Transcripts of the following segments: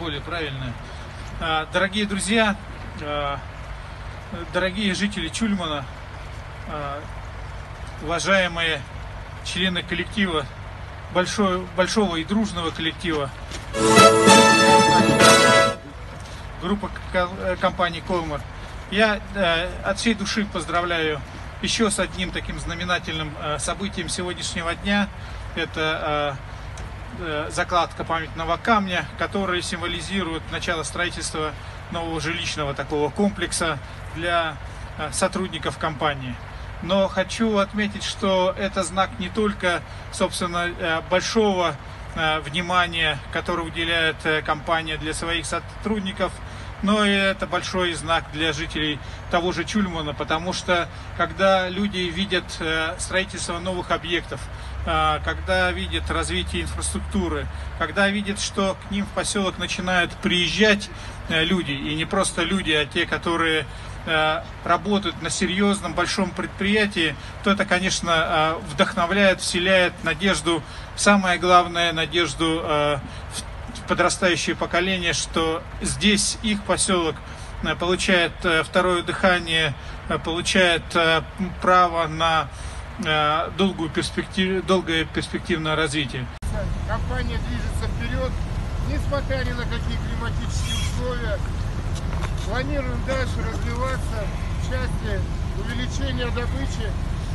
более правильное. Дорогие друзья, дорогие жители Чульмана, уважаемые члены коллектива, большого и дружного коллектива, группа компании «Колмар», я от всей души поздравляю еще с одним таким знаменательным событием сегодняшнего дня. Это закладка памятного камня, который символизирует начало строительства нового жилищного такого комплекса для сотрудников компании. Но хочу отметить, что это знак не только, собственно, большого внимания, которое уделяет компания для своих сотрудников, но и это большой знак для жителей того же Чульмана, потому что когда люди видят строительство новых объектов, когда видят развитие инфраструктуры, когда видят, что к ним в поселок начинают приезжать люди, и не просто люди, а те, которые работают на серьезном большом предприятии, то это, конечно, вдохновляет, вселяет надежду, самое главное, надежду в подрастающее поколение, что здесь их поселок получает второе дыхание, получает право на долгое перспективное развитие. Компания движется вперед, несмотря ни на какие климатические условия. Планируем дальше развиваться в части увеличения добычи.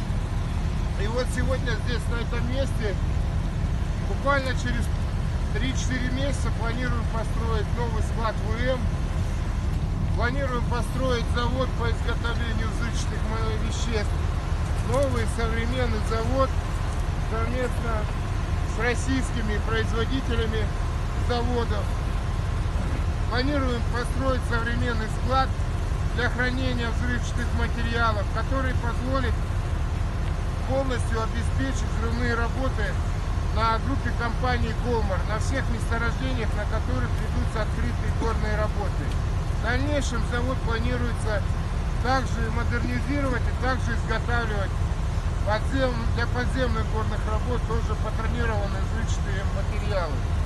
И вот сегодня здесь, на этом месте, буквально через 3-4 месяца планируем построить новый склад ВМ. Планируем построить завод по изготовлению взрывчатых веществ. Новый современный завод совместно с российскими производителями заводов. Планируем построить современный склад для хранения взрывчатых материалов, который позволит полностью обеспечить взрывные работы на группе компании «Колмар», на всех месторождениях, на которых ведутся открытые горные работы. В дальнейшем завод планируется также модернизировать и также изготавливать для подземных горных работ тоже патронированные взрывчатые материалы.